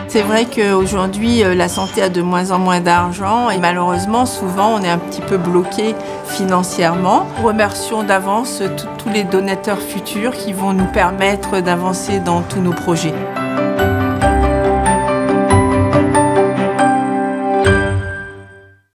C'est vrai qu'aujourd'hui, la santé a de moins en moins d'argent et malheureusement, souvent, on est un petit peu bloqué financièrement. Remercions d'avance tous les donateurs futurs qui vont nous permettre d'avancer dans tous nos projets.